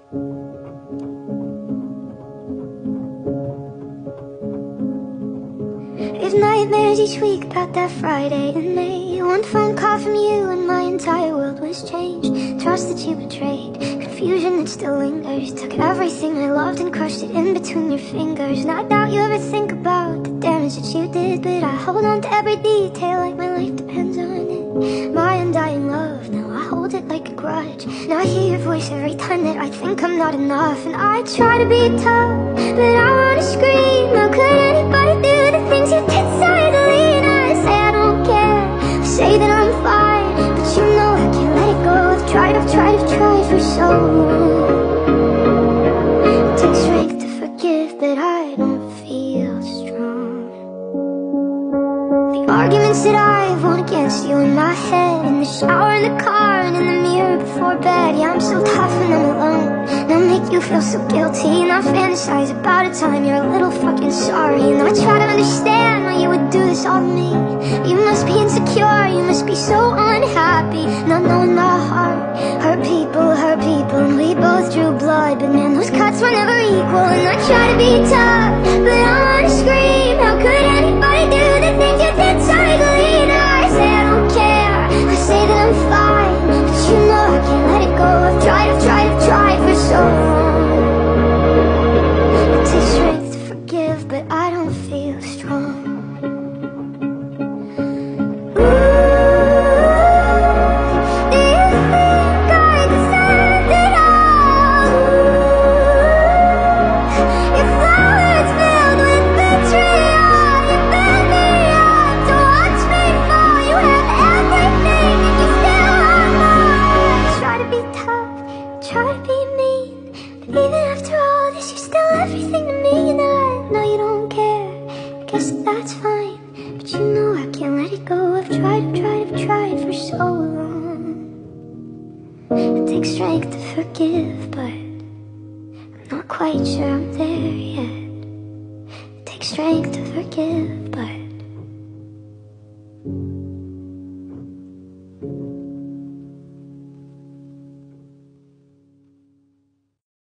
We've nightmares each week about that Friday in May. One phone call from you and my entire world was changed. Trust that you betrayed, confusion that still lingers. Took everything I loved and crushed it in between your fingers. And I doubt you ever think about the damage that you did, but I hold on to every detail like my life depends on it. My undying love, now I hold it like a grudge. Now I hear your voice every time that I think I'm not enough. And I try to be tough, but I wanna scream. How could anybody do the things you did silently? And I say I don't care, I say that I'm fine, but you know I can't let it go. I've tried for so long. It takes strength to forgive, but I don't feel strong. The arguments that I've won against you in my head, in the shower, in the car, and in the mirror before bed. Yeah, I'm so tough when I'm alone, and I make you feel so guilty. And I fantasize about a time you're a little fucking sorry. And I try to understand why you would do this all to me. You must be insecure, you must be so unhappy, not knowing my heart. Hurt people, and we both drew blood, but man, those cuts were never equal. And I try to be tough, but I wanna scream. How could anybody do the things you did silently? And I say I don't care, I say that I'm fine, but you know I can't let it go. I've tried for so long. It takes strength to forgive, but I don't feel strong. Try to be mean, but even after all this, you're still everything to me. And I know you don't care, I guess that's fine, but you know I can't let it go. I've tried for so long. It takes strength to forgive, but I'm not quite sure I'm there yet. It takes strength to forgive.